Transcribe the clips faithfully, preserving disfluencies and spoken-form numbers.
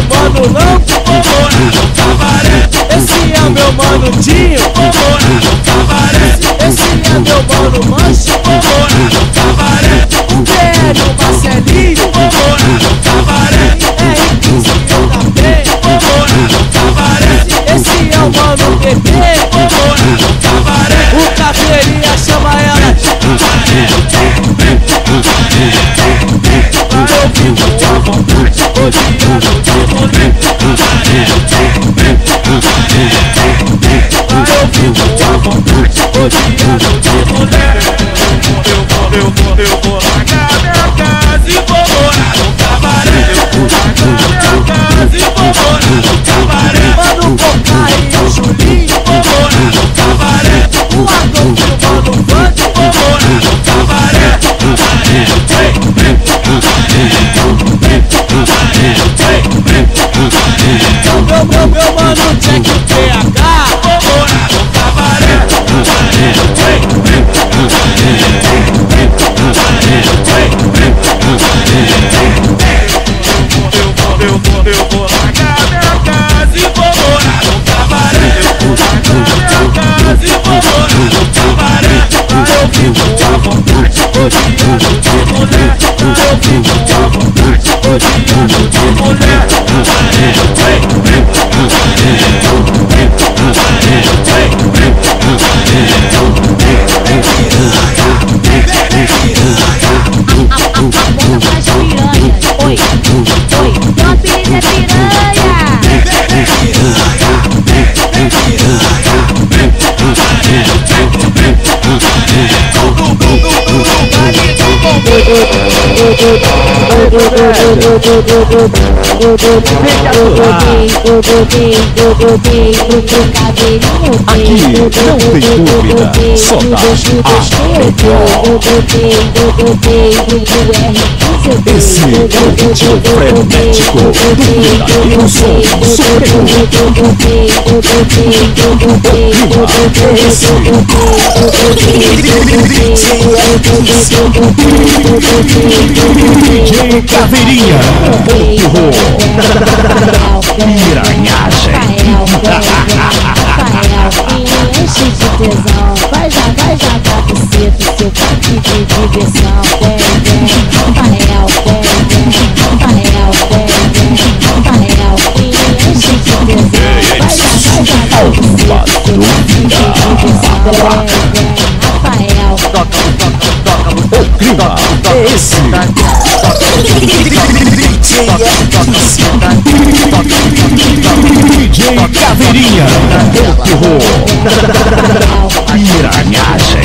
mano Lampo, esse é o meu mano Dinho, esse é meu mano Mancho, o B L, o Marcelinho, é quinze eu também, esse é o mano Bebê, o Caveirinha chama ela de pra eu vivo à vontade, odiando de rolê, pra eu vivo à vontade, odiando de rolê. Eu vou, eu vou, eu vou largar minha casa e vou morar no cabaré. Eu vou largar minha casa e vou morar no cabaré. Mano Boca e o Julinho, vou morar no cabaré. O Adolfo, o mano Vande, vou morar no cabaré. Meu, meu, meu mano Jack P H, vou morar no cabaré. Eu vou, eu vou, eu vou largar minha casa e vou morar no cabaré. Eu vou largar minha casa e vou morar no cabaré. Eu vivo à vontade, odiando de mulher. Eu vivo à vontade, odiando de mulher. Oi, oi, meu apelido é piranha. Aqui não tem dúvida, só dá esse é o ritmo frenético do verdadeiro som supremo. D J Caveirinha, piranhagem. Enche de tesão, vai já, vai já pra buceta, seu parque de diversão. Vem, vem, Rafael, vem, vem, Rafael, vem, vem, Rafael. Enche de tesão, vai já, vai já pra buceta, seu parque de diversão. Vem, vem, Rafael. Toca, toca, toca, o clima é esse. D J Caveirinha, piranhagem.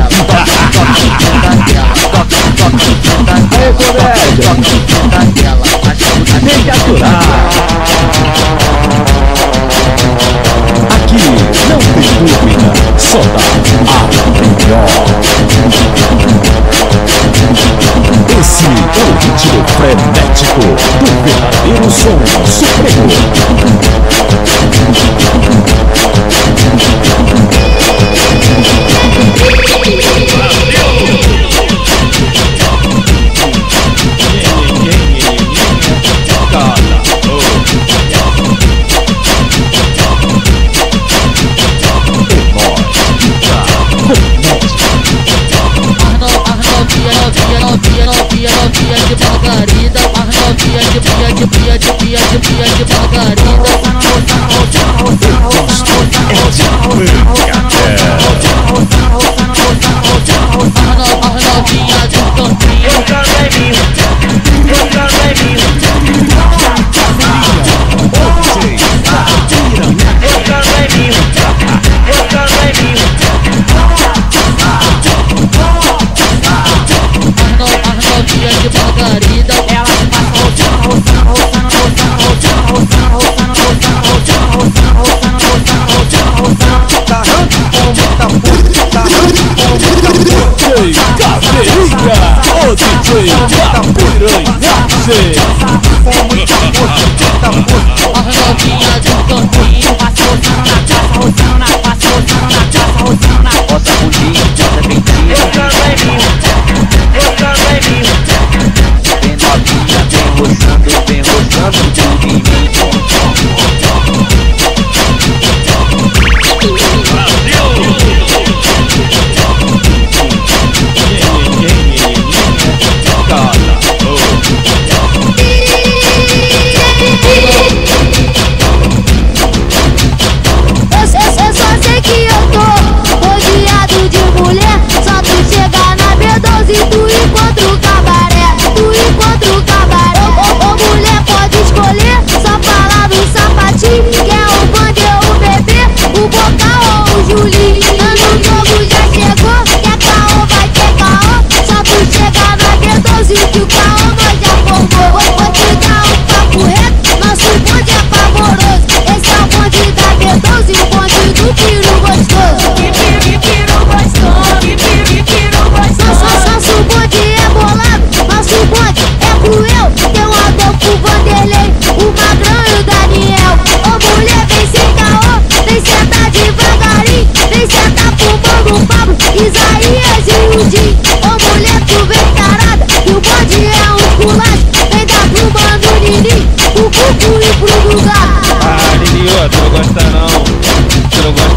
Aê, comédia, tem que aturar. Aqui não tem dúvida, só dá a melhor. Esse é o ritmo frenético do verdadeiro som supremo. Vem novinha, vem roçando, vem roçando tudo em mim.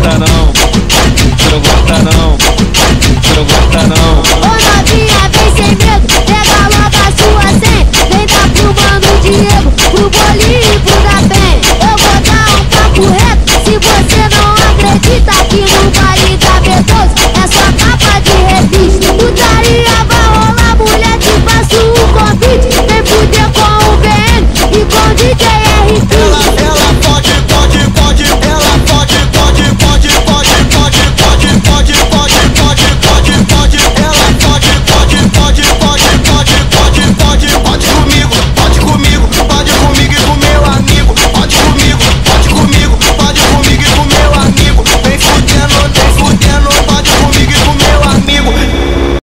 não.